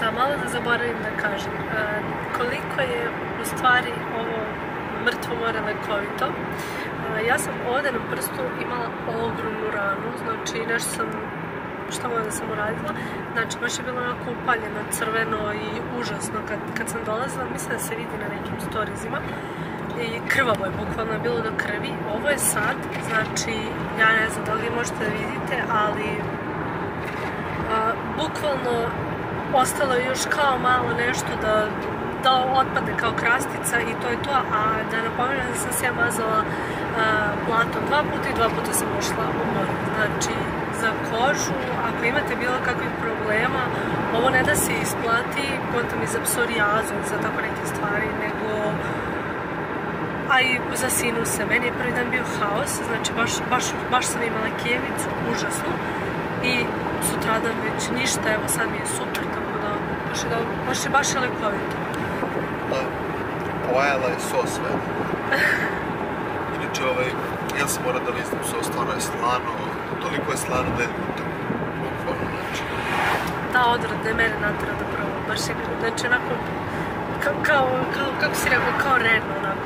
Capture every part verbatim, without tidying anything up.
Da, malo da zaboravim da kažem. Koliko je u stvari ovo mrtvo more lekovito. Ja sam ovdje na prstu imala ogromnu ranu, znači nešto sam, šta god da sam uradila, znači baš je bilo onako upaljeno, crveno i užasno kad, kad sam dolazila, mislim da se vidi na nekim storizima i krvavo je, bukvalno je bilo do krvi. Ovo je sad, znači ja ne znam da li vi možete da vidite, ali a, bukvalno ostalo je još kao malo nešto da da otpadne kao krastica i to je to, a da napomenem da sam se ja mazala blatom dva puta i dva puta sam ušla u more. Znači, za kožu, ako imate bilo kakvih problema, ovo ne da se isplati, potom i za psorijazu, za tako neke stvari, nego a i za sinuse. Meni je prvi dan bio haos, znači baš, baš, baš sam imala kijevicu, užasnu, i sutradan već ništa, evo sad mi je super, tako da baš je, baš je, baš je lekovito. Pojela je sos sve. Inače, ovaj, ja sam morao da listam sos, stvarno je slano, toliko je slano da je ljuto. Bukvalno, znači. Ta odrod da je mene natera da probam, baš je, znači onako, kao, kao, kao, kako si rekao, kao Reno, onako.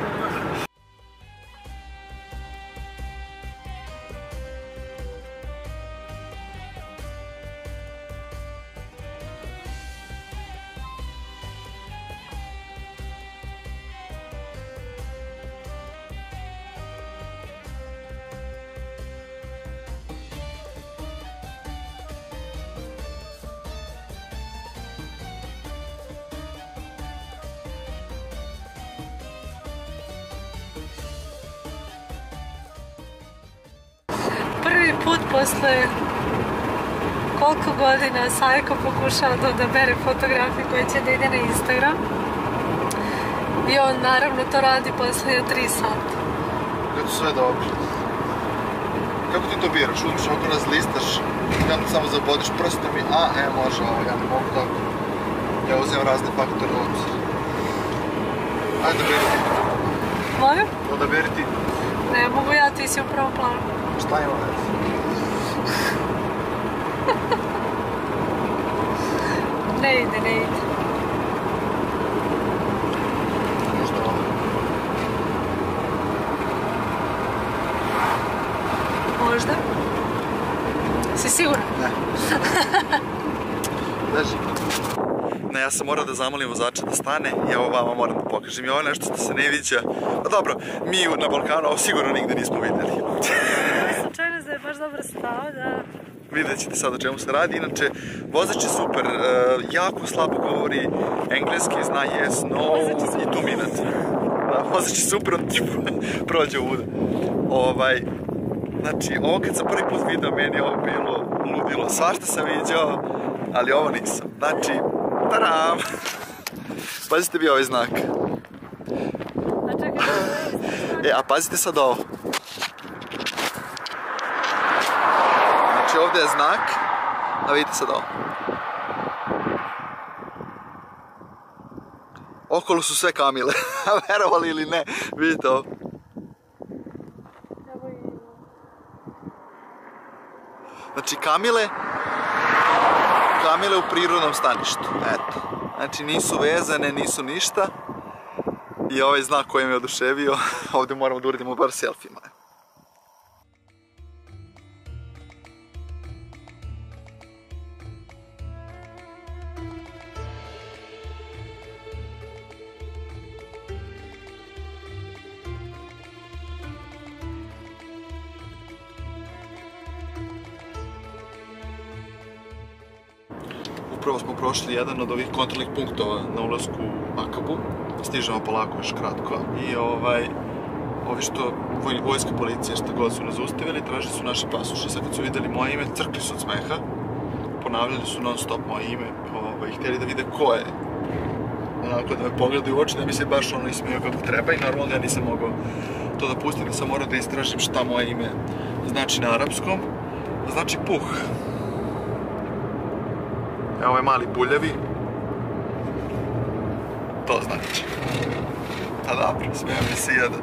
Prvi put posle koliko godina Sajko pokušava da odabere fotografiju koja će da ide na Instagram i on naravno to radi posle tri sata. Kada sve dobro. Kako ti to biraš? Uzmiš oko razlistaš i onda samo zabodiš prstom i a, e, može ovo, ja ne mogu tako. Ja uzimam razne faktore u obzir. Ajde, odaberi ti. Molim? Odaberi ti. Ne mogu ja, ti si u prvom planu. Šta ima veze? Ne ide, ne ide. Možda ovo. Možda? Si siguran? Ne. Leži. Ne, ja sam morao da zamolim vozača da stane i evo vama moram da pokažem. I ovo je nešto što se ne viđa. Pa dobro, mi na Balkanu ovo sigurno nigde nismo vidjeli. Slučajno da je baš dobro stao, da... Vidjet ćete sad o čemu se radi. Inače, vozač je super, jako slabo govori engleski, zna yes, no i two minute. Da, vozač je super, on ti prođe ovuda. Ovaj, znači, ovo kad sam prvi put vidio, meni je ovo bilo ludilo. Svašta sam viđao, ali ovo nisam. Znači, taram! Pazite vi ovaj znak. A čekaj, E, a pazite sad ovo. Znači ovdje je znak, a vidite sad ovo. Okolo su sve kamile, verovali ili ne, vidite ovo. Znači kamile, kamile u prirodnom staništu, eto. Znači nisu vezane, nisu ništa. I ovaj znak koji me je oduševio, ovdje moramo da uradimo bar selfijima. Upravo smo prošli jedan od ovih kontrolnih punktova na ulasku u Akabu. Stižemo polako još kratko i ovaj, ovi što vojska policija što god su nas zaustavili, tražili su naše pasoše. Sad kad su vidjeli moje ime, crkli su od smeha, ponavljali su non stop moje ime, ovaj, htjeli da vide ko je. Onako da me pogledaju u oči, da mi se baš ono ismiju kako treba i normalno ja nisam mogao to da pustim, da sam morao da istražim šta moje ime znači na arapskom. Znači puh. Evo ovaj mali buljevi. To znači. A dobro, smijem mi se jedan.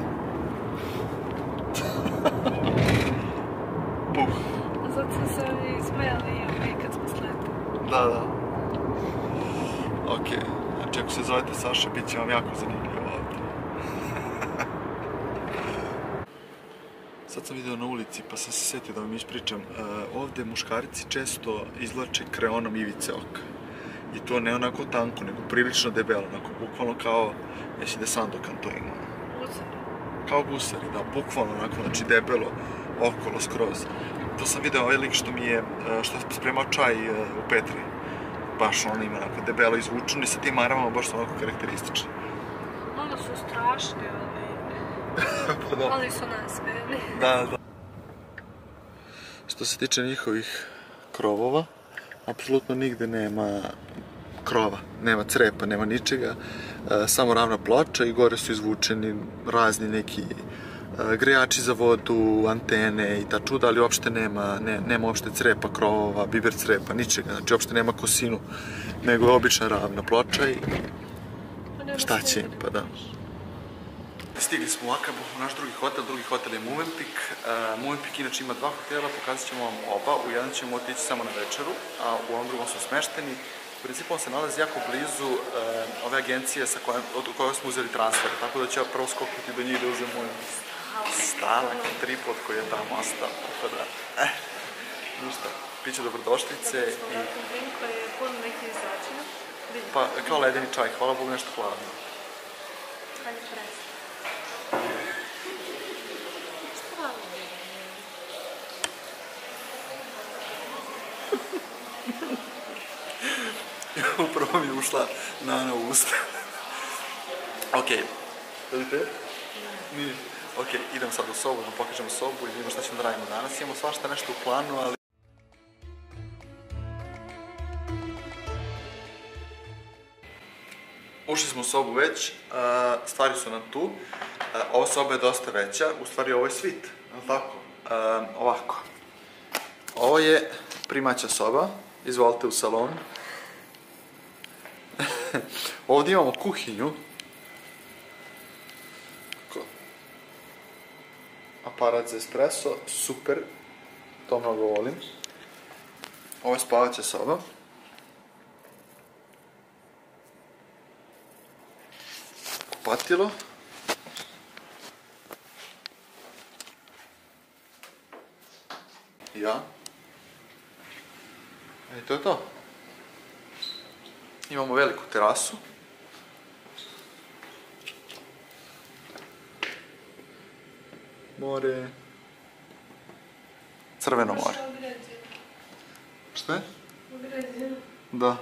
Puh. A zato sam se oni smijali i kad smo sletili. Da, da. Ok, znači ako se zovete Saša, bit će vam jako zanimljivo ovdje. Sad sam vidio na ulici pa sam se sjetio da vam ispričam. Ovdje muškarci često izvlače kreonom ivice oka. I to ne onako tanko, nego prilično debelo, onako bukvalno kao, mislim da Sandokan to ima. Gusari. Kao gusari, da, bukvalno onako, znači debelo, okolo, skroz. To sam vidio ovaj lik što mi je, što je spremao čaj u Petri. Baš ono ima onako debelo izvučeno i sa tim maramama baš su onako karakteristični. Ono su strašni, ali... ali su nasmijeni. Da, da. Što se tiče njihovih krovova, apsolutno nigde nema krova, nema crepa, nema ničega, e, samo ravna ploča i gore su izvučeni razni neki e, grejači za vodu, antene i ta čuda, ali uopšte nema, ne, nema uopšte crepa, krovova, biber crepa, ničega, znači uopšte nema kosinu, nego je obična ravna ploča i šta će im, pa da. Stigli smo u Akabu, u naš drugi hotel, drugi hotel je Movenpick. Uh, Movenpick inače ima dva hotela, pokazat ćemo vam oba, u jedan ćemo otići samo na večeru, a u ovom drugom su smešteni. U principu on se nalazi jako blizu uh, ove agencije sa kojom, od koje smo uzeli transfer, tako da ću ja prvo skoknuti do njih da uzem moj stanak, tripod koji je tamo ostao, tako da, eh, ništa, piće dobrodošlice i... koji je pun neki začina. Pa, kao ledeni čaj, hvala Bogu, nešto hladno. Hajde presta. Upravo mi je ušla Nana u usta. Ok, vidite? Nije. Ok, idemo sad u sobu, da pokažemo sobu i vidimo šta ćemo da radimo danas. Imamo svašta nešto u planu, ali... Ušli smo u sobu već, stvari su nam tu. Ova soba je dosta veća, u stvari ovo je svit, ali tako? Ovako. Ovo je primaća soba, izvolite u salon. Ovdje imamo kuhinju. Aparat za espresso, super, to mnogo volim. Ovo je spavaća soba. Kupatilo. Ja. I to je to. Imamo veliku terasu. More. Crveno more. Šta je? Da.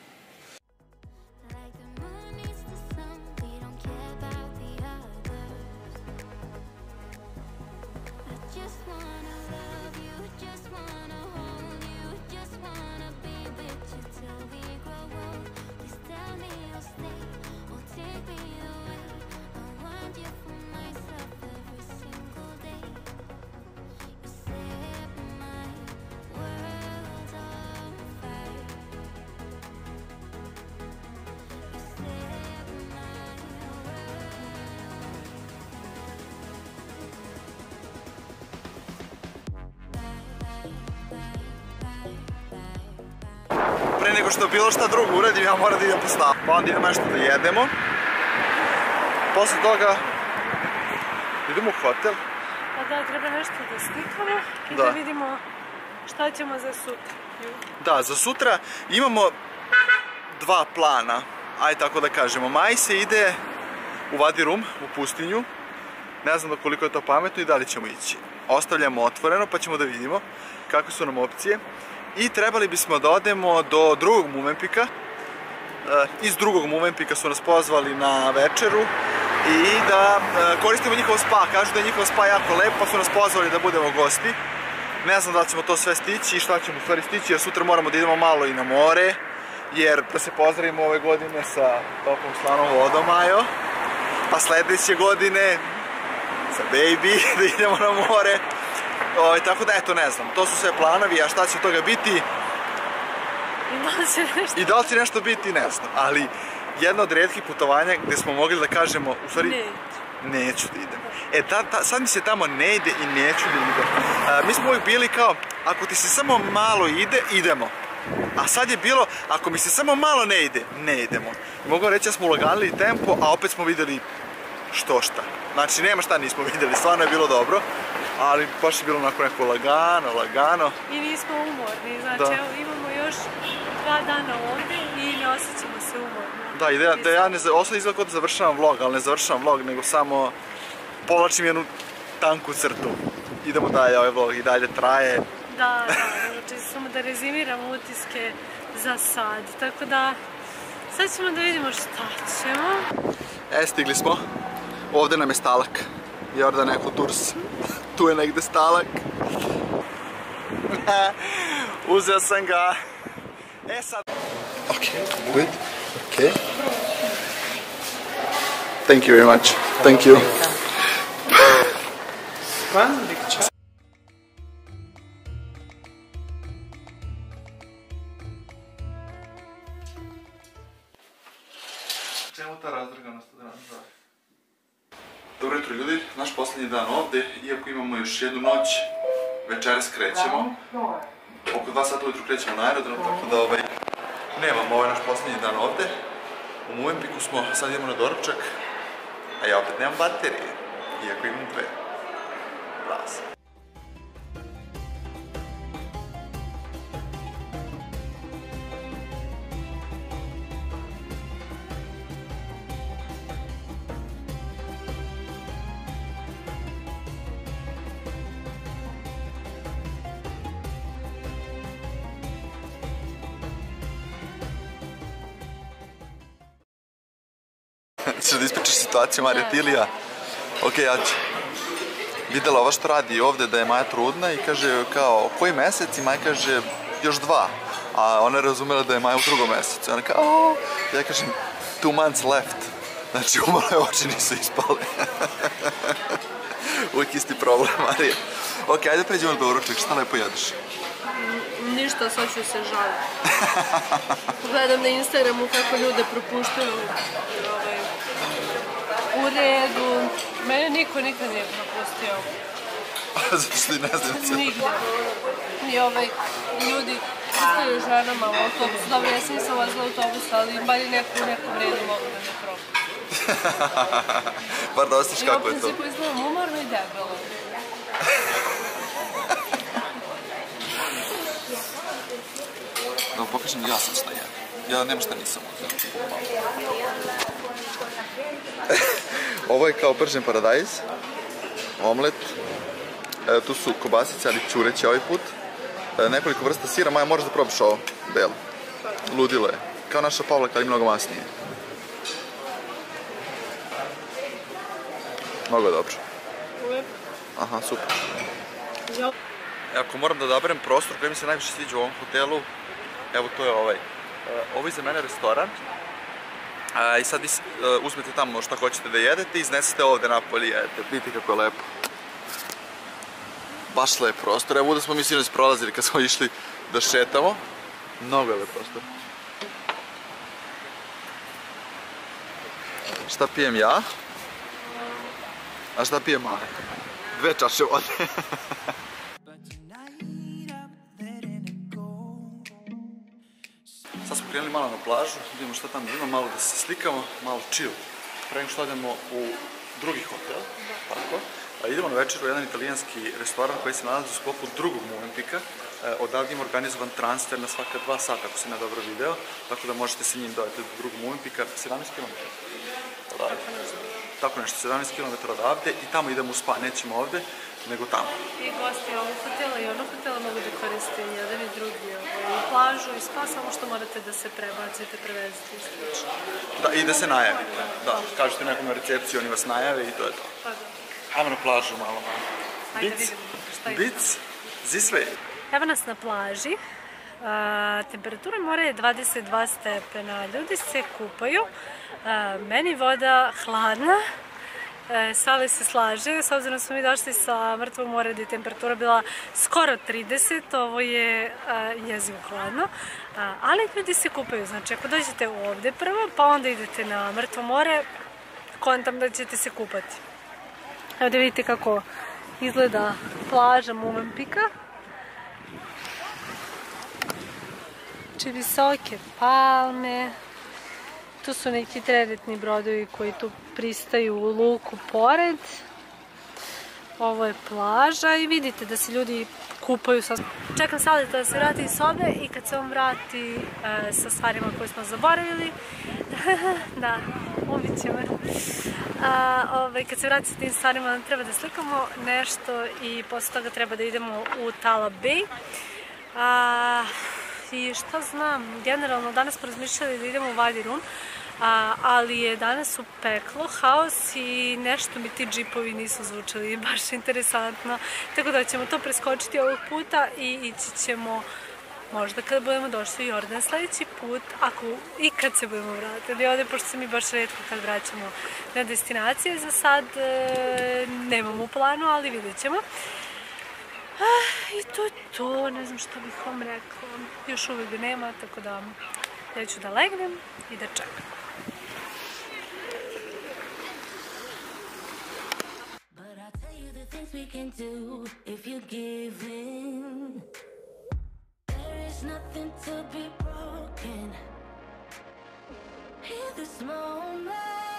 Pre nego što bilo šta drugo uradim, ja moram da idem po stavu. Pa onda idemo nešto da jedemo. Posle toga idemo u hotel. Pa da, treba nešto da slikamo i da vidimo šta ćemo za sutra. Da, za sutra imamo dva plana, ajde tako da kažemo. Maj se ide u Vadi Rum, u pustinju. Ne znam koliko je to pametno i da li ćemo ići. Ostavljamo otvoreno pa ćemo da vidimo kakve su nam opcije. I trebali bismo da odemo do drugog Movenpicka. Iz drugog Movenpicka su nas pozvali na večeru i da koristimo njihov spa. Kažu da je njihov spa jako lep, pa su nas pozvali da budemo gosti. Ne znam da li ćemo to sve stići i šta ćemo u stvari stići, jer sutra moramo da idemo malo i na more. Jer da se pozdravimo ove godine sa toplom slanom vodom, Majo. Pa sledeće godine sa baby da idemo na more. O, tako da, eto, ne znam, to su sve planovi, a šta će od toga biti? I da li će nešto... I da li će nešto biti, ne znam, ali jedno od retkih putovanja gde smo mogli da kažemo, u stvari, neću, neću da idem. E, ta, ta, sad mi se tamo ne ide i neću da idem. A, mi smo uvijek bili kao, ako ti se samo malo ide, idemo. A sad je bilo, ako mi se samo malo ne ide, ne idemo. Mogu reći da smo ulaganili tempo, a opet smo vidjeli što šta. Znači, nema šta nismo vidjeli, stvarno je bilo dobro. Ali baš je bilo onako neko lagano, lagano. I nismo umorni, znači evo imamo još dva dana ovdje i ne osjećamo se umorno. Da, i da ja ne osam izgleda kao da završavam vlog, ali ne završavam vlog, nego samo povlačim jednu tanku crtu. Idemo dalje, ovaj vlog i dalje traje. Da, da, znači samo da rezimiram utiske za sad, tako da sad ćemo da vidimo šta ćemo. E, stigli smo. Ovdje nam je stalak. Jordan Eko Tours. Tu je negde stalak. Uzeo sam ga. E sad... Ok, good. Ok. Thank you very much. Thank you. Čemu ta razdrganost od rana žari? Dobro jutro ljudi, naš posljednji dan ovdje, iako imamo još jednu noć, večeras krećemo. Oko dva sata ujutru krećemo na aerodrom, tako da ovaj, nemamo ovaj naš posljednji dan ovdje. U Movenpicku smo, sad idemo na doručak, a ja opet nemam baterije, iako imam dve. Bravo. Ćeš da ispričaš situaciju Marija Tilija? Ok, ja ću. Videla ova što radi ovdje da je Maja trudna i kaže kao koji mjesec i Maja kaže još dva. A ona je razumela da je Maja u drugom mjesecu. I ona kao ooo, ja kažem two months left. Znači umalo je oči nisu ispale. Uvijek isti problem, Marija. Ok, ajde pređemo na doručak, šta lepo jedeš? Ništa, sad ću se žaliti. Gledam na Instagramu kako ljude propuštaju u redu. Mene niko nikad nije propustio. Zato što ti ne znam se? Nigde. I ovaj, ljudi ostaju ženama u autobusu. Dobro, ja sam nisam vozila autobus, ali bar i neko u nekom redu mogu da me propušta. Bar da ostaš kako je to? I u principu izgledam umorno i debelo. Da vam pokažem ja sam šta jedem. Ja nema šta nisam uzeo. Ovo je kao pržen paradajz, omlet, e, tu su kobasice, ali ćureće ovaj put, e, nekoliko vrsta sira. Maja, moraš da probaš ovo, belo. Ludilo je, kao naša pavlaka, ali mnogo masnije. Mnogo je dobro. Aha, super. Ako moram da odaberem prostor koji mi se najviše sviđa u ovom hotelu, evo to je ovaj. Ovo je za mene restoran. I sad vi uzmete tamo šta hoćete da jedete i iznesete ovdje napolje i jedete. Vidite kako je lepo. Baš lep prostor. Evo ovdje smo mi sinoć prolazili kad smo išli da šetamo. Mnogo je lep prostor. Šta pijem ja? A šta pijem Maja? Dve čaše vode. Sad smo krenuli malo na plažu, vidimo šta tamo ima, malo da se slikamo, malo chill. Pre nego što odemo u drugi hotel, tako. A idemo na večer u jedan italijanski restoran koji se nalazi u sklopu drugog Movenpicka. Odavde ima organizovan transfer na svaka dva sata, ako sam ja dobro video, tako da možete se njim dodati do drugog Movenpicka, sedamnaest kilometara. Tako nešto, sedamnaest kilometara odavde i tamo idemo u spa, nećemo ovde, nego tamo. I gosti ovog hotela i onog hotela mogu da koriste jedan i drugi, i plažu i spa, samo što morate da se prebacite, prevezite i slično. Da, i da se najavite. Da, kažete nekom na recepciji, oni vas najave i to je to. Pa da. Ajmo na plažu malo. Ajde vidimo šta je. Bic, this way. Evo nas na plaži. Temperatura mora je dvadeset dva stepena. Ljudi se kupaju. Meni voda hladna. Sale se slaže, s obzirom da smo mi došli sa Mrtvog mora gdje je temperatura bila skoro trideset, ovo je jezivo hladno, ali ljudi se kupaju, znači ako dođete ovdje prvo, pa onda idete na Mrtvo more, kontam da ćete se kupati. Evo da vidite kako izgleda plaža Movenpicka. Znači, visoke palme. Tu su neki teretni brodovi koji tu pristaju u luku pored. Ovo je plaža i vidite da se ljudi kupaju. Čekam Saleta da se vrati iz sobe i kad se on vrati e, sa stvarima koje smo zaboravili, da, ubit će me. A, ovaj, kad se vrati sa tim stvarima treba da slikamo nešto i posle toga treba da idemo u Tala Bay. A, I šta znam, generalno danas smo razmišljali da idemo u Wadi Rum, A, ali je danas u peklo, haos i nešto mi ti džipovi nisu zvučali baš interesantno. Tako da ćemo to preskočiti ovog puta i ići ćemo možda kada budemo došli u Jordan sljedeći put, ako i kad se budemo vratili ovdje, pošto se mi baš redko kad vraćamo na destinacije. Za sad e, nemamo u planu, ali vidjet ćemo. Ah, I to je to, ne znam što bih vam rekla. Još uvijek ga nema, tako da ja ću da legnem i da čekam. We can do if you give in. There is nothing to be broken in this moment.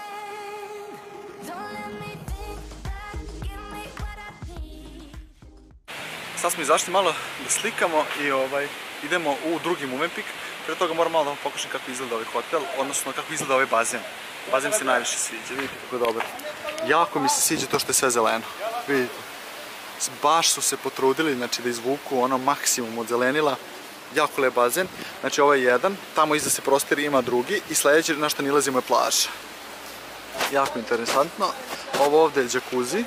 Don't let me think that, give me what I need. Sad smo izašli malo da slikamo i ovaj, idemo u drugi Movenpick. Pre toga moram malo da vam pokažem kako izgleda ovaj hotel, odnosno kako izgleda ovaj bazen. Bazen se najviše sviđa, vidite kako je dobar. Jako mi se sviđa to što je sve zeleno, vidite. Baš su se potrudili, znači, da izvuku ono maksimum od zelenila. Jako lep bazen. Znači, ovo je jedan, tamo iza se prostiri, ima drugi i sljedeći na što nilazimo je plaža. Jako interesantno. Ovo ovdje je džakuzi.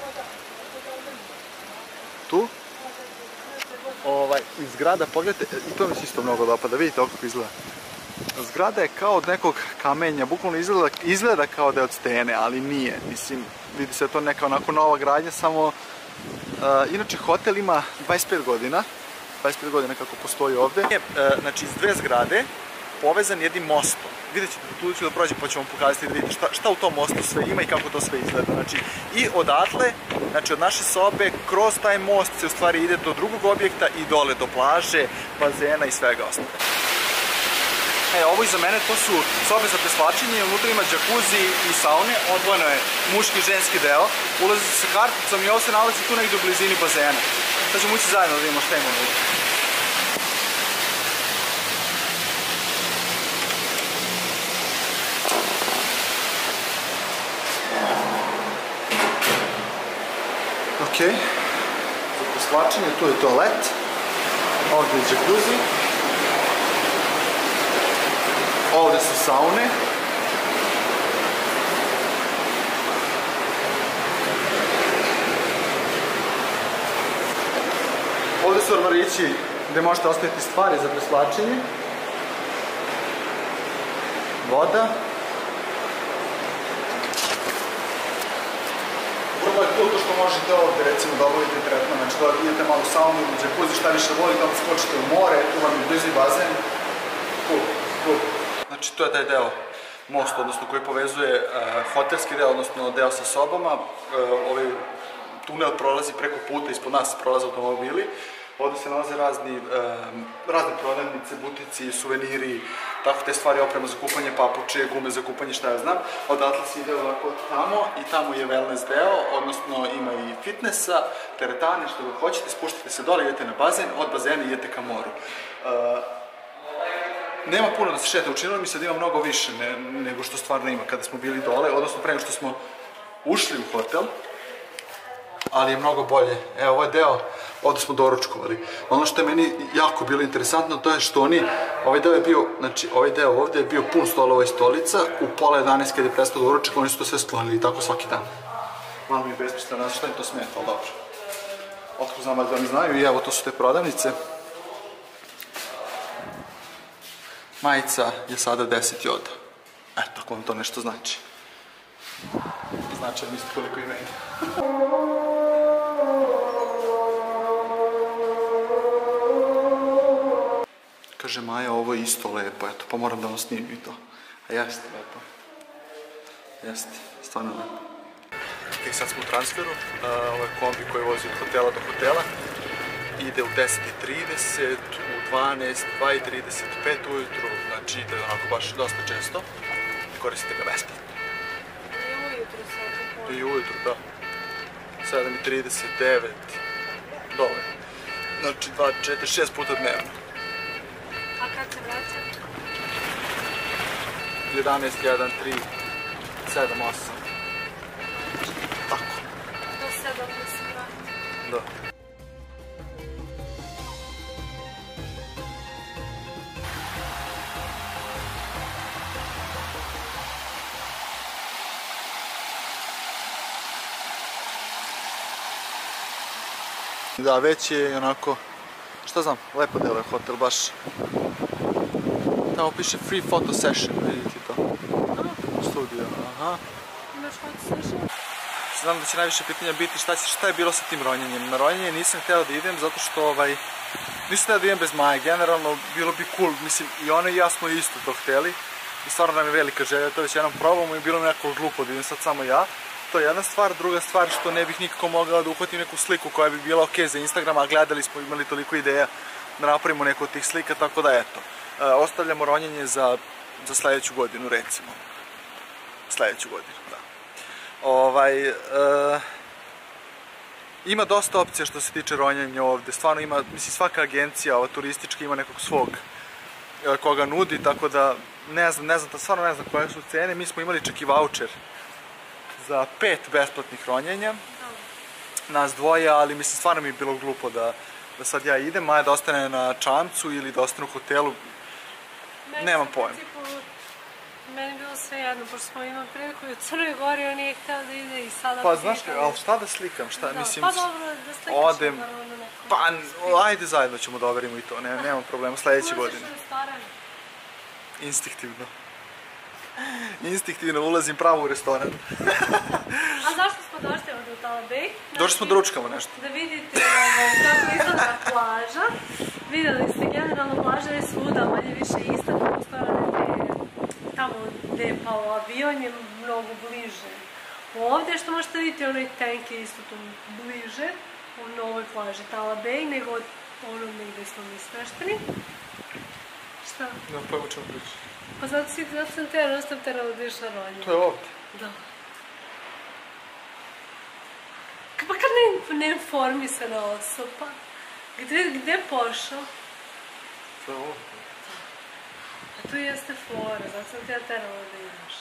Tu. Ovaj, iz zgrada, pogledajte, i to mi se isto mnogo dopada, vidite kako izgleda. Zgrada je kao od nekog kamenja, bukvalno izgleda, izgleda kao da je od stene, ali nije. Mislim, vidi se to neka onako nova gradnja, samo... Uh, inače, hotel ima dvadeset pet godina, dvadeset pet godina kako postoji ovdje. Uh, znači, iz dve zgrade, povezan jednim mostom. Vidjet ćete, tu ću da prođem pa ću vam pokazati da vidite šta, šta u tom mostu sve ima i kako to sve izgleda. Znači, i odatle, znači od naše sobe, kroz taj most se u stvari ide do drugog objekta i dole do plaže, bazena i svega ostalo. E, ovo iza mene, to su sobe za preslačenje, unutra ima džakuzi i saune, odvojeno je muški i ženski deo, ulazi se sa karticom i ovo se nalazi tu negdje u blizini bazena. Sad ćemo ući zajedno da vidimo šta ima unutra. Ok, za preslačenje tu je toalet, ovdje je džakuzi. Ovdje su saune. Ovdje su ormarići gdje možete ostaviti stvari za preslačenje. Voda. Vrlo je cool to što možete ovdje recimo da obavite tretman, znači da idete malo u saunu ili džakuzi, šta više volite, onda skočite u more, tu vam je blizu bazen. Cool, cool. Znači, to je taj deo most, odnosno koji povezuje uh, hotelski deo, odnosno deo sa sobama. Uh, ovaj tunel prolazi preko puta, ispod nas prolaze automobili. Ovdje se nalaze razni, uh, razne prodavnice, butici, suveniri, tako te stvari, oprema za kupanje, papuče, gume za kupanje, šta ja znam. Odatle se ide ovako tamo i tamo je wellness deo, odnosno ima i fitnessa, teretane, što ga hoćete, spuštate se dole, idete na bazen, od bazena idete ka moru. Uh, Nema puno da se šeta, učinilo mi se da ima mnogo više ne, nego što stvarno ima kada smo bili dole, odnosno pre nego što smo ušli u hotel, ali je mnogo bolje. Evo, ovaj deo, ovdje smo doručkovali. Ono što je meni jako bilo interesantno, to je što oni, ovaj deo je bio, znači ovaj deo ovdje je bio pun stolova i stolica, u pola jedanaest kada je prestao doručak, oni su to sve sklonili i tako svaki dan. Malo mi je besmisleno, ne znam šta im to smeta, ali dobro. Otko znam da mi znaju i evo, to su te prodavnice. Majica je sada deset joda. Eto, ako vam to nešto znači. Znači, niste koliko i meni. Kaže Maja, ovo je isto lepo, eto, pa moram da vam snimim i to. A jeste lepo. Jeste, stvarno lepo. Ok, sad smo u transferu. Ovo je kombi koji vozi od hotela do hotela. Ide u deset i trideset, u dvanaest, dva i trideset pet ujutru, znači ide onako baš dosta često i koristite ga besplatno. I ujutru sad. I ujutru, da. sedam i trideset, devet, dovoljno. Znači dva, četiri, šest puta dnevno. A kad se vraća? jedanaest, jedan, tri, sedam, osam. Tako. Do sedam da se vraća. Da. Da, već je onako, šta znam, lepo deluje hotel, baš. Tamo piše free photo session, vidite to. Studio, aha. Imaš foto session? Znam da će najviše pitanja biti šta, šta je bilo sa tim ronjenjem. Na ronjenje nisam hteo da idem zato što ovaj, nisam hteo da idem bez Maje. Generalno bilo bi cool, mislim i ona i ja smo isto to hteli. I stvarno nam je velika želja, to već jednom probamo i bilo mi nekako glupo da idem sad samo ja. To je jedna stvar, druga stvar što ne bih nikako mogao da uhvatim neku sliku koja bi bila ok za Instagram, a gledali smo, imali toliko ideja da napravimo neku od tih slika, tako da eto. E, ostavljamo ronjenje za, za sledeću godinu, recimo. Sledeću godinu, da. Ovaj, e, ima dosta opcija što se tiče ronjenja ovde, stvarno ima, mislim svaka agencija, ova turistička ima nekog svog e, koga nudi, tako da ne znam, ne znam, stvarno ne znam koje su cene, mi smo imali čak i voucher za pet besplatnih ronjenja, nas dvoje, ali mislim stvarno mi je bilo glupo da, da sad ja idem, Maja da ostane na čamcu ili da ostane u hotelu, Meni nemam se, pojma. principu, Meni je bilo sve jedno, pošto smo imali priliku i u Crnoj Gori, on nije hteo da ide i sada... Pa znaš, ali šta da slikam, šta, da, mislim... Pa dobro, da slikaš odem, naravno na nekom... Pa, ajde zajedno ćemo da overimo i to, ne, nemam problema, sledeće godine. Ulaziš u restoran. Instinktivno. Instinktivno ulazim pravo u restoran. A zašto smo došli ovdje u Talabej? Došli smo da ručkamo nešto. Da vidite kako izgleda plaža. Videli ste, generalno plaža je svuda, manje više ista, tamo gde je pao avion je mnogo bliže. Ovdje što možete vidjeti, onaj tank je isto tu bliže u novoj plaži Talabej, nego od onog negdje smo mi smešteni. Šta? Ne pojmo čemu priča. Pa zato si, zato sam te, non sam terala da ideš na ronje. To je ovdje. Da. Pa kad ne, neinformisana osoba, gde, gde pošao? To je ovdje. A tu jeste fora, zato sam te terala da ideš.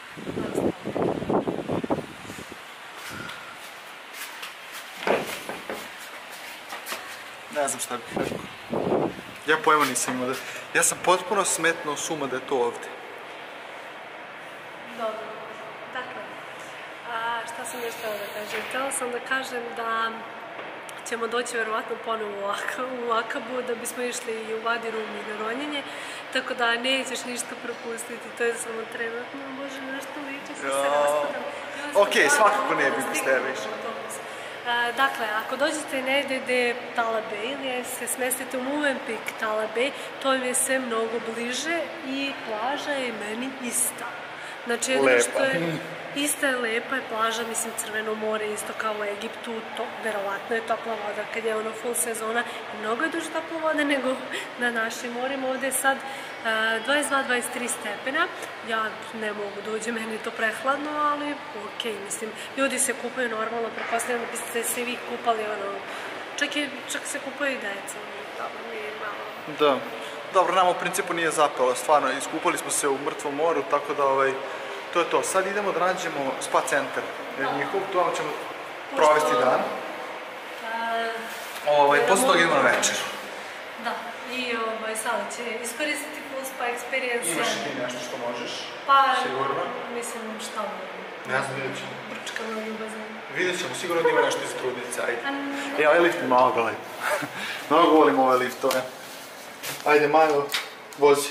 Ne znam šta bih rekao. Ja pojma nisam imao da... Ja sam potpuno smetno suma da je to ovdje. Dobro. Dakle, a šta sam još htjela da kažem? Htjela sam da kažem da ćemo doći verovatno ponovo u Akabu da bismo išli i u Vadi Rumi na ronjenje, tako da nećeš ništa propustiti, to je samo trenutno, može nešto liči, se raspadam. Okej, svakako ne bih bez tebe išla. Dakle, ako dođete negdje gdje je Talabej ili se smestite u Movenpick Talabej, to vam je sve mnogo bliže i plaža je meni ista. Znači, jedino što je ista je lepa je plaža, mislim Crveno more, isto kao u Egiptu, to, verovatno je topla voda kad je ono full sezona i mnogo je duže topla voda nego na našim morima. Ovdje je sad dvadeset dva do dvadeset tri stepena, ja ne mogu da uđem, meni je to prehladno, ali ok, mislim, ljudi se kupaju normalno, pretpostavljam da biste se vi kupali, ono, čak, je, čak se kupaju i deca, dobro, nije malo. Da. Dobro, nama u principu nije zapelo, stvarno, iskupali smo se u mrtvom moru, tako da, ovaj, to je to. Sad idemo da nađemo spa centar njihov, tu vam ćemo provesti dan. Ovaj, posle toga idemo na večer. Da, i ovaj, sada će iskoristiti full spa experience. Imaš ti nešto što možeš? Pa, sigurno? mislim, šta mogu? Ne znam, vidjet ćemo. Brčkamo i u bazenu. Vidjet ćemo, sigurno da ima nešto iz trudnice, ajde. E, ovaj lift mi malo gledaj. Mnogo volim ove liftove. Ajde, Majo, vozi.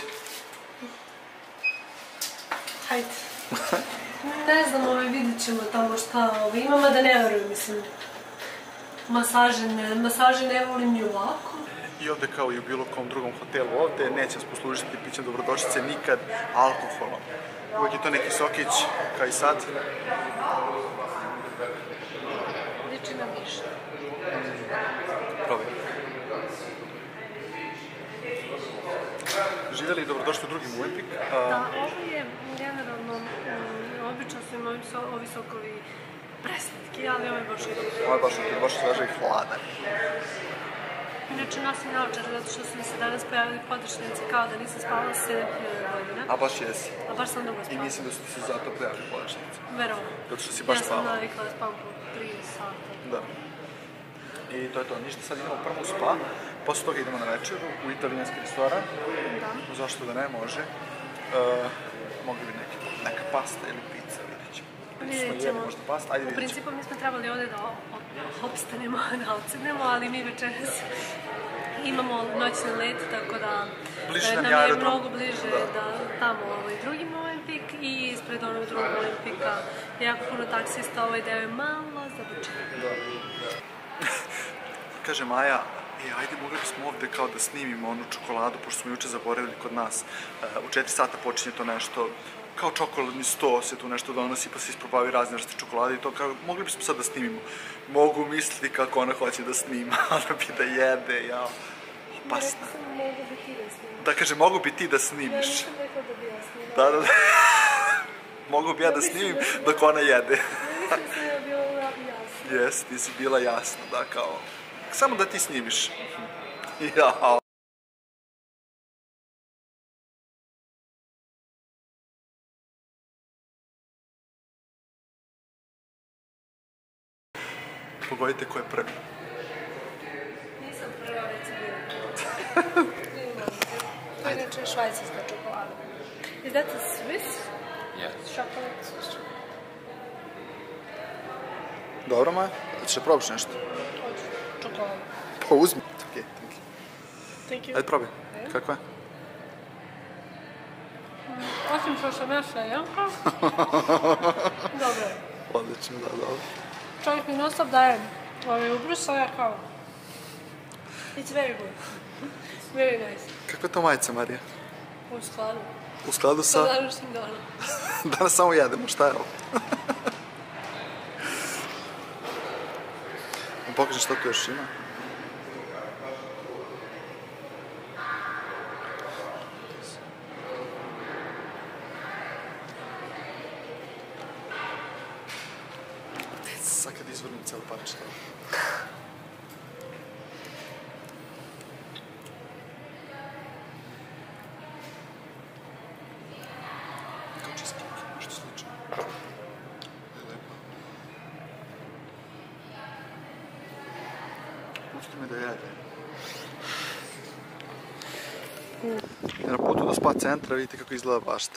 Hajde. Ne znam, ovaj, vidjet ćemo tamo šta ovaj, imamo, da ne verujem, mislim. Masaže ne, masaže ne volim ni ovako. I ovde kao i u bilo kom drugom hotelu ovde, neće nas poslužiti pićem dobrodošlice nikad alkoholom. Uvijek je to neki sokić, kao i sad. Liči na miša. Probaj. živjeli i dobrodošli u drugi Movenpick. Da, ovo je generalno, obično su im ovi sokovi preslatki, ali ovo je baš dobro. Ovo je baš dobro, baš sveže i hladan. Inače, nosim naočare zato što su mi se danas pojavili podršnici kao da nisam spala sedam hiljada godina. A baš jesi. A baš sam dugo spala. I mislim da su ti se zato pojavili podršnici. Verovatno. Zato što si baš spala. Ja sam navikla da spavam po tri sata. Da. I to je to, ništa, sad idemo prvo u spa, posle toga idemo na večeru u italijanski restoran. Da. Zašto da ne, može. Mogli bi neka pasta ili pizza, vidjet ćemo. Vidjet ćemo. Možda pasta, ajde U vidjet ćemo. principu mi smo trebali ovdje da opstanemo, da odsednemo, ali mi večeras imamo noćni let, tako da nam je mnogo bliže da tamo ovaj drugi Movenpick i ispred onog drugog Movenpicka jako puno taksista, ovaj deo je malo zabučen. Kaže Maja, e, ajde, mogli bismo ovde kao da snimimo onu čokoladu, pošto smo juče zaboravili kod nas. U četiri sata počinje to nešto, kao čokoladni sto se tu nešto donosi, pa se isprobavaju razne vrste čokolade i to kao, mogli bismo sad da snimimo. Mogu misliti kako ona hoće da snima, ona bi da jede, jao, opasna. Ja rekao sam, mogu bi ti da snimiš. Da, kaže, mogu bi ti da snimiš. Ja nisam rekla da bi ja snimala. Da, da, da. Mogu bi ja da snimim dok ona jede. Mislim sam ja bila jasna. Jes, ti si bila jasna, da, kao, samo da ti snimiš. Jao. Pogodite ko je prvi. Nisam prva, već si bila. Inače, švajcarska čokolada. Is that a Swiss? Yes. Chocolate Swiss. Dobro, Maja, hoćeš da probaš nešto? Hoću. Čokolada. Pa uzmi. Okej, thank you. Thank you. Ajde, probaj. Kako je? Osim što sam ja seljanka. Dobro je. Odlično, da, dobro. Čovjek mi non stop daje ovaj ubrus, a ja kao... It's very good. Very nice. Kakva je to majica, Marija? U skladu. U skladu sa... Sa današnjim danom. Danas samo jedemo, šta je ovo? Pokaži šta tu još ima. Sad kad izvrnim celu parče. Kao cheesecake, nešto slično. Lepo. Pusti me da jede. Na putu do spa centra vidite kako izgleda bašta.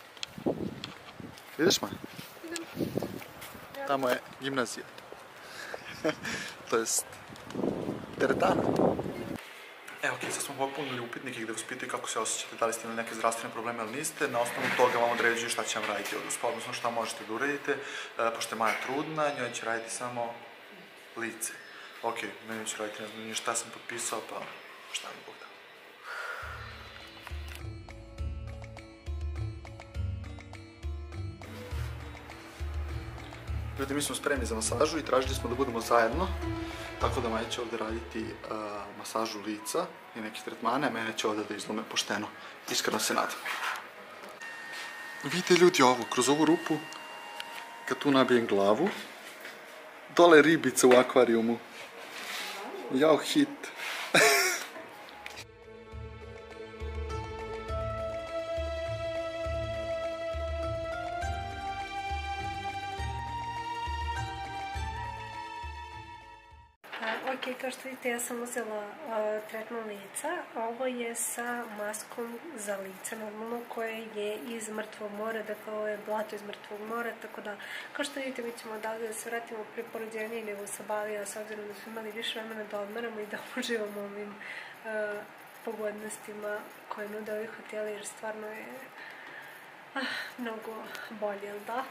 Vidiš me? Tamo je gimnazija. To jest teretana. Evo, ok, sad smo popunili upitnike gde vas pitaju kako se osjećate, da li ste imali neke zdravstvene probleme ili niste. Na osnovu toga vam određuju šta će vam raditi od uspa, odnosno šta možete da uradite. Pošto je Maja trudna, njoj će raditi samo lice. Ok, meni će raditi, ne znam nije šta sam potpisao, pa šta mi Bog da. Ljudi, mi smo spremni za masažu i tražili smo da budemo zajedno, tako da Maja će ovde raditi uh, masažu lica i neke tretmane, a mene će ovde da izlome pošteno. Iskreno se nadam. Vidite ljudi ovo, kroz ovu rupu, kad tu nabijem glavu, dole ribice u akvarijumu. Jao, hit. Ok, kao što vidite, ja sam uzela uh, tretman lica. Ovo je sa maskom za lice, normalno, koje je iz Mrtvog mora, dakle ovo je blato iz Mrtvog mora, tako da, kao što vidite, mi ćemo odavde da se vratimo pri porođeniji nego sa Balija, s obzirom da smo imali više vremena da odmaramo i da uživamo ovim uh, pogodnostima koje nude ovi hoteli, jer stvarno je uh, mnogo bolje, jel da?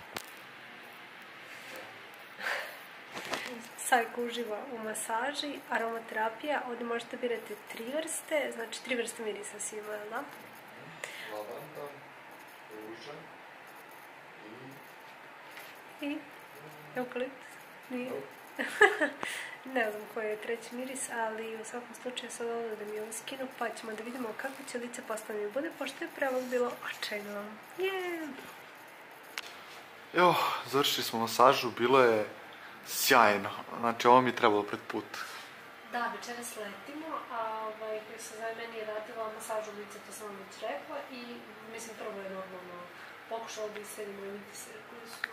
Sajko uživa u masaži, aromaterapija, ovdje možete birati tri vrste, znači tri vrste mirisa si ima, jel da? Lavanda, ruža i... I? Eukaliptus? Nije? Ne znam koji je treći miris, ali u svakom slučaju sad ovo da mi ovo skinu, pa ćemo da vidimo kako će lice posle mi bude, pošto je pre ovog bilo očajno. Yeah. Evo, završili smo masažu, bilo je sjajno. Znači, ovo mi je trebalo pred put. Da, večeras letimo, a ovaj, koji se zove meni je radila masažu lica, to sam vam već rekla, i mislim prvo je normalno pokušala da isredim moje mitisere koji su...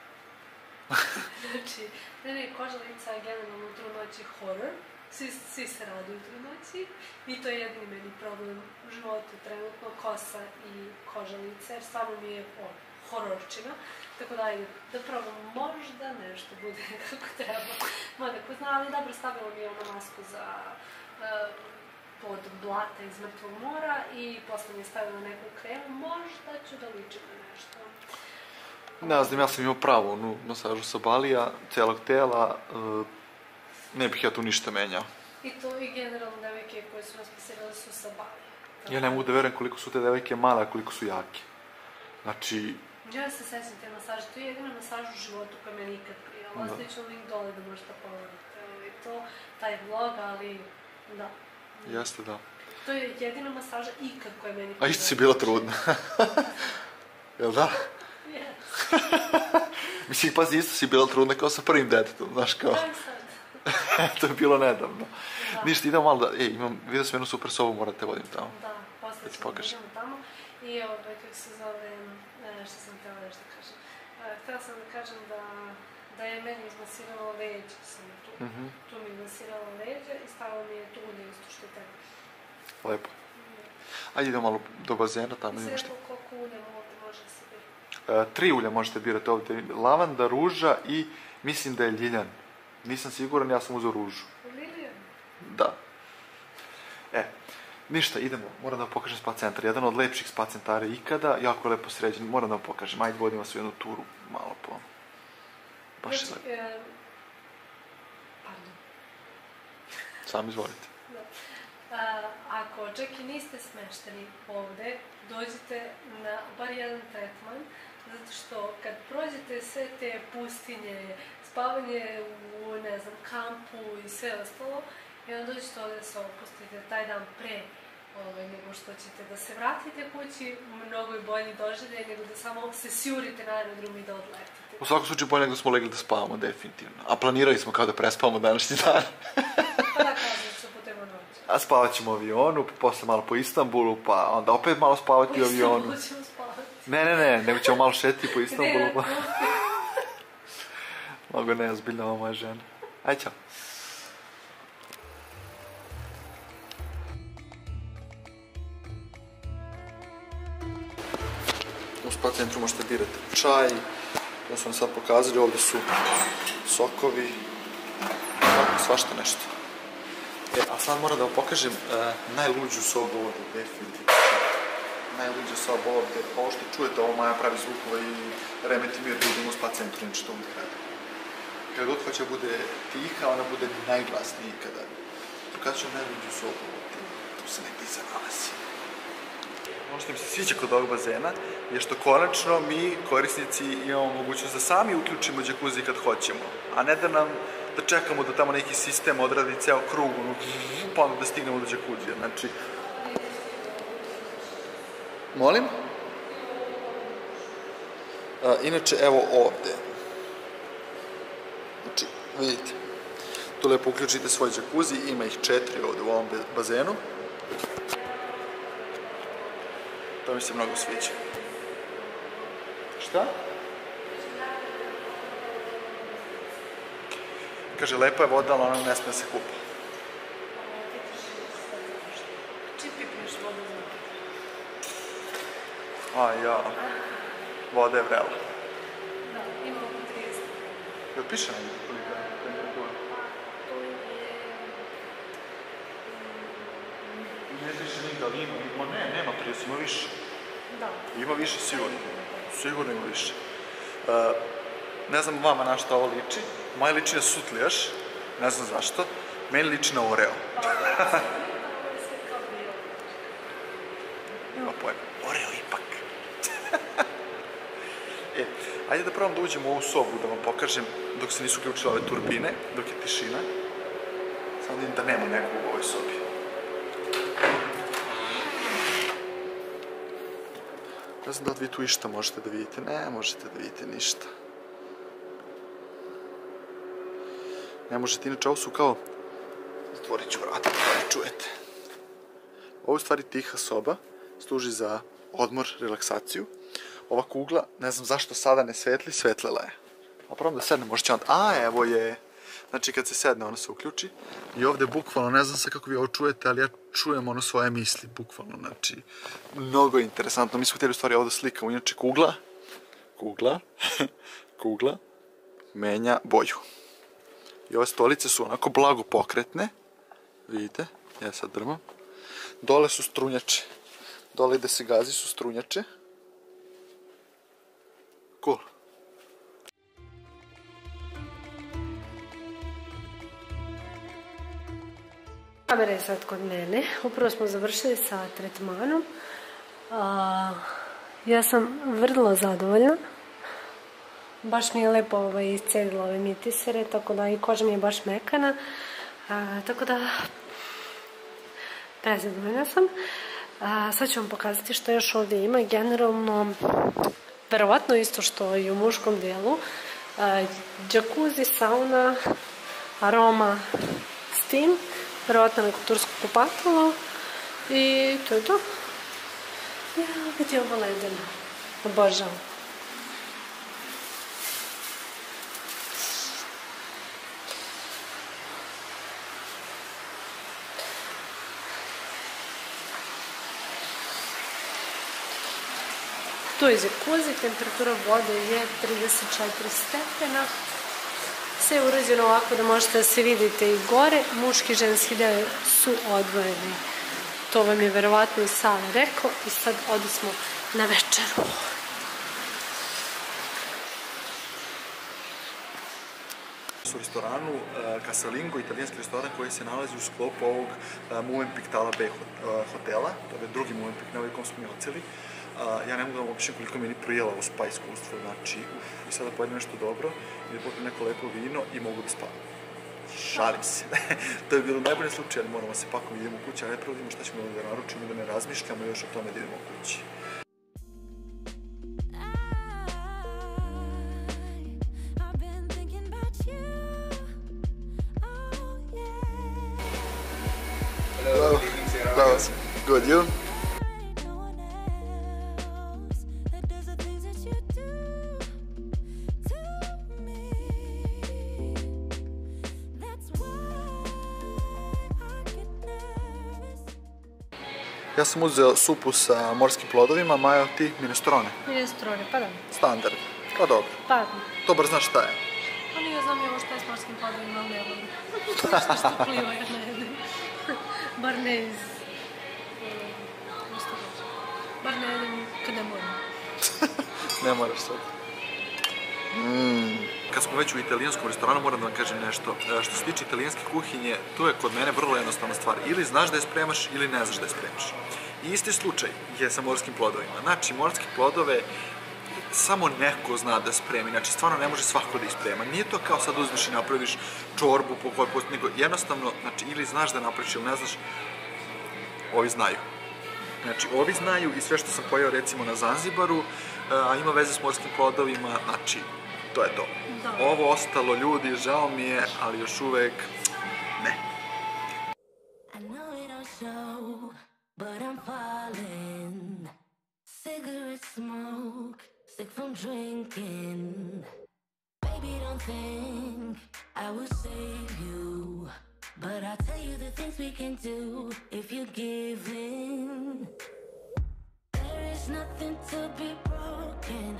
Znači, meni koža lica je generalno u trudnoći horor, svi, svi se raduju u trudnoći i to je jedini meni problem u životu trenutno, kosa i koža lica, jer stvarno mi je o, hororčina, tako da ajde, da probam možda nešto bude kako treba. Mada ko zna, ali dobro, stavila mi je ono masku za uh, pod blata iz mrtvog mora i posle mi je stavila neku kremu, možda ću da ličim na nešto. Ne znam, ja sam imao pravo onu masažu sa balija, celog tela, uh, ne bih ja tu ništa menjao. I to i generalno devojke koje su nas pasirale su sa balija. Ja ne mogu da verujem koliko su te devojke male, a koliko su jake. Znači... Ja se sećam te masaže, to je jedina masaža u životu koja me nikad prijala. Ostavit ću link dole da možete pogledati. I to, taj vlog, ali da. Jeste, da. To je jedina masaža ikad koja meni prijala. A isto si bila trudna. Jel da? Yes. Mislim, pazi, isto si bila trudna kao sa prvim detetom, znaš kao. Kaj sad? To je bilo nedavno. Da. Ništa, idemo malo da... Ej, imam, vidio sam jednu super sobu, morate vodim tamo. Da, posle ćemo da idemo tamo. I ovo, kako se zove, ne, što sam htjela nešto da kažem. Uh, htjela sam da kažem da, da je meni izmasirala leđa, sam tu. Mm -hmm. Tu mi je izmasirala leđa i stavila mi je tu ulje isto što je tebe. Lepo. Ajde idemo malo do bazena, tamo imamo što. Mislim koliko ulja ovdje može da se bira? Uh, tri ulja možete birati ovdje. Lavanda, ruža i mislim da je ljiljan. Nisam siguran, ja sam uzeo ružu. Ljiljan? Da. E, ništa, idemo. Moram da vam pokažem spa centar. Jedan od lepših spa centara ikada. Jako je lepo sređen. Moram da vam pokažem. Ajde, vodimo se u jednu turu. Malo po... Baš znači, je lepo. E, pardon. Sam izvolite. Da. A, ako čak i niste smešteni ovde, dođite na bar jedan tretman, zato što kad prođete sve te pustinje, spavanje u, ne znam, kampu i sve ostalo, i onda dođete ovde da se opustite taj dan pre ovaj, nego što ćete da se vratite kući, mnogo je bolji doživljaj nego da samo se sjurite na aerodrom i da odletite. U svakom slučaju bolje nego da smo legli da spavamo, definitivno. A planirali smo kao da prespavamo današnji dan. Pa da kažem, što putemo noć. A spavat ćemo u avionu, posle malo po Istanbulu, pa onda opet malo spavati u avionu. U Istanbulu ćemo spavati. Ne, ne, ne, nego ćemo malo šetiti po Istanbulu. Ne, Pa... Mnogo neozbiljna ova moja žena. Ajde, ćao. U spa centru možete birati čaj, to su vam sad pokazali, ovdje su sokovi, tako svašta nešto. E, a sad moram da vam pokažem uh, najluđu sobu ovdje, definitivno. Najluđa soba ovdje, ovo što čujete, ovo Maja pravi zvukova i remeti mir ljudima u spa centru, neće to uvijek radi. Kada god hoće bude tiha, ona bude najglasnija ikada. Pokazat ću vam najluđu sobu ovdje, tu se negdje iza nalazi. Ono što mi se sviđa kod ovog bazena je što konačno mi, korisnici, imamo mogućnost da sami uključimo džakuzi kad hoćemo, a ne da nam da čekamo da tamo neki sistem odradi ceo krug, pa onda da stignemo do džakuzija. Znači... Molim? A, inače, evo ovde. Znači, vidite. Tu lepo uključite svoj džakuzi, ima ih četiri ovde u ovom bazenu. To mi se mnogo sviđa. Šta? Kaže, lepa je voda, ali ona ne smije da se kupa. Čim pipneš vodu za A, ja. Voda je vrela. Da, ima oko trideset. Jel piše negdje koliko je temperatura? To je... Ne piše nigde, ali ima. Ma ne, nema trideset, ima više. Da. Ima više, sigurno. Sigurno ima više. Uh, ne znam vama na što ovo liči. Moje liči na sutlijaš, ne znam zašto. Meni liči na Oreo. Nema pojma. Oreo ipak. E, Ajde da probam da uđemo u ovu sobu, da vam pokažem dok se nisu uključile ove turbine, dok je tišina. Samo vidim da nema nekog u ovoj sobi. Ne znam da li vi tu išta možete da vidite. Ne možete da vidite ništa. Ne možete, inače ovo su kao... Zatvorit ću vrata da ne čujete. Ovo je u stvari tiha soba, služi za odmor, relaksaciju. Ova kugla, ne znam zašto sada ne svetli, svetlila je. A probam da sednem, možda će onda... A, evo je... Znači, kad se sedne, ona se uključi. I ovde, bukvalno, ne znam se kako vi ovo čujete, ali ja čujem ono svoje misli, bukvalno, znači... Mnogo interesantno. Mi smo htjeli u stvari ovo da slikamo. Inače, kugla... Kugla... Kugla... menja boju. I ove stolice su onako blago pokretne. Vidite, ja sad drmam. Dole su strunjače. Dole gde se gazi su strunjače. Cool. Kamera je sad kod mene. Upravo smo završili sa tretmanom. A, ja sam vrlo zadovoljna. Baš mi je lepo ovaj, iscelila ove mitisere, tako da i koža mi je baš mekana. A, tako da, prezadovoljna sam. A, sad ću vam pokazati što još ovdje ima. Generalno, verovatno isto što i u muškom dijelu. A, džakuzi, sauna, aroma, steam, verovatno neko tursko kupatilo i to je to. Ja, vidi ovo ledeno. Obožavam. Tu je jacuzzi, temperatura vode je trideset četiri stepena. Sve je urađeno ovako da možete da se vidite i gore. Muški i ženski deo su odvojeni. To vam je verovatno i Sale rekao. I sad odismo na večeru. U restoranu Casalingo, italijanski restoran koji se nalazi u sklopu ovog Movenpick Tala Bay hotela. To je drugi Movenpick na ovaj kom smo mi oceli. Ja ne mogu da vam opišem koliko mi je prijela ovo spa iskustvo, znači, i sada pojedem nešto dobro, i da popijem neko lepo vino i mogu da spavam. Šalim se. To je bilo najbolje slučaj, ali moramo se pakom idemo u kući, a ne prvo vidimo šta ćemo da naručimo i da ne razmišljamo još o tome da idemo u kući. Hello. Hello. Good, you? Ja sam uzeo supu sa morskim plodovima, Maja, ti minestrone. Minestrone, pa da. Standard. Pa dobro. Pa. Dobar, znaš šta je? Pa nije znam je ovo šta je s morskim plodovima, ali ne volim. Što što pliva ja ne jedem. Bar ne iz... Bar ne jedem kad ne moram. Ne moraš sad. Mm. Kad smo već u italijanskom restoranu, moram da vam kažem nešto. Što se tiče italijanske kuhinje, to je kod mene vrlo jednostavna stvar. Ili znaš da je spremaš, ili ne znaš da je spremaš. I isti slučaj je sa morskim plodovima. Znači, morske plodove samo neko zna da spremi. Znači, stvarno ne može svako da ih sprema. Nije to kao sad uzmeš i napraviš čorbu po kojoj postoji, nego jednostavno, znači, ili znaš da napraviš ili ne znaš, ovi znaju. Znači, ovi znaju i sve što sam pojeo recimo na Zanzibaru, a ima veze s morskim plodovima, znači, to je to. Ovo ostalo, ljudi, žao mi je, ali još uvek ne. But I'll tell you the things we can do if you give in. There is nothing to be broken.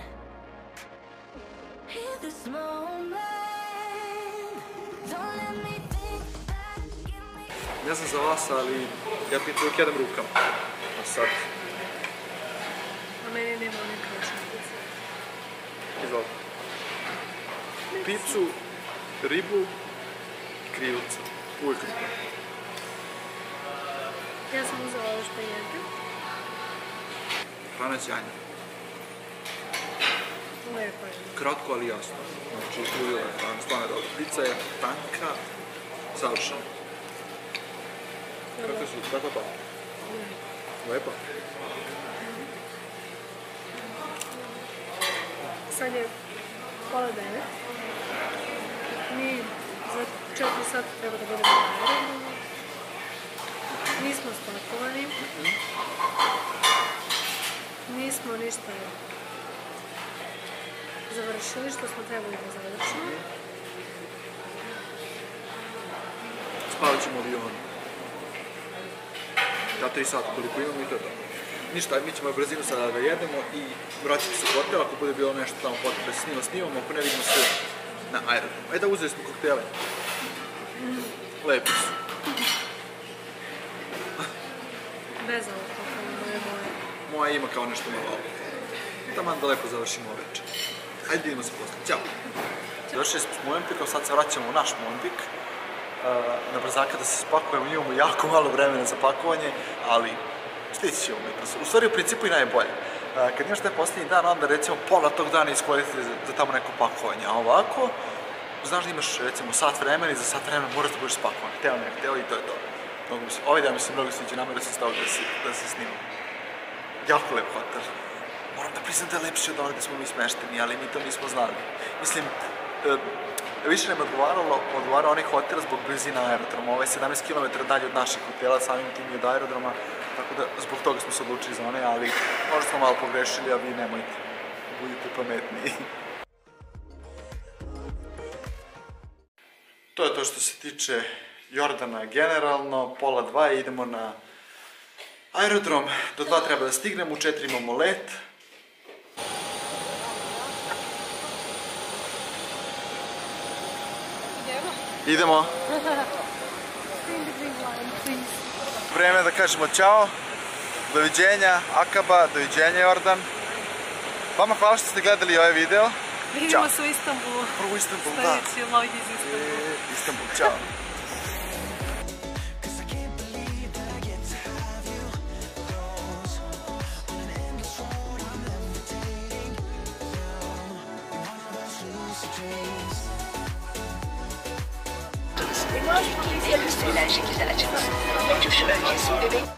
Hear this moment. Don't let me think back. Give me. Ne znam za vas, ali ja pitu uvijek jedem rukama. A sad? A meni nema one kročnice. Izvoli. Picu, ribu, krivca. Uvijek ribu. Ja sam uzela ovo što jedem. Hrana sjajna. Lepo je. Kratko, ali jasno. Znači, udjela je stvarno dobro. Pizza je tanka, savršena. Kako su, kako pa? Lepo. Sad je pola devet. Mi za četiri sata treba da budemo na aerodromu. Nismo spakovani. Nismo ništa završili što smo trebali da završimo. Spavat ćemo avion. Da, tri sata koliko imamo i to je to. Ništa, mi ćemo brzinu sada da jedemo i vraćamo se u hotel, ako bude bilo nešto tamo potrebno da se snima, snimamo, ako ne vidimo se na aerodromu. E da, uzeli smo koktele. Lepi su. Bez alkohola, moje boje. Moja ima kao nešto malo alkohola. Taman da lepo završimo večer. Ajde vidimo se posle. Ćao! Završili smo s Movenpikom, sad se vraćamo u naš Movenpik. Na brzaka da se spakujemo, imamo jako malo vremena za pakovanje, ali stići ćemo mi. U stvari, u principu i najbolje. Kad imaš taj posljednji dan, onda recimo pola tog dana iskoristiti za tamo neko pakovanje, a ovako, znaš da imaš recimo sat vremena i za sat vremena moraš da budeš spakovan. Hteo ne, hteo i to je to. Ovaj dan mi se mnogo sviđa, namjerno sam stavio da se snimam. Jako lep hotel. Moram da priznam da je lepši od onog gde smo mi smešteni, ali mi to nismo znali. Mislim, više nam je odgovaralo, odgovarao onaj hotel zbog blizina aerodroma. Ovo je sedamnaest kilometara dalje od našeg hotela, samim tim i od aerodroma, tako da zbog toga smo se odlučili za one, ali možda smo malo pogrešili, a vi nemojte, budite pametniji. To je to što se tiče Jordana generalno, pola dva i idemo na aerodrom. Do dva treba da stignemo, u četiri imamo let. Idemo. Vreme da kažemo ćao. Doviđenja Akaba, doviđenja Jordan. Vama hvala što ste gledali ovaj video. Vidimo se u Istanbulu. Prvo u Istanbulu, da. Sljedeći vlog iz Istanbulu. Istanbul, ćao. Endüstriler şekilde açılır. Uçuş öncesi bebek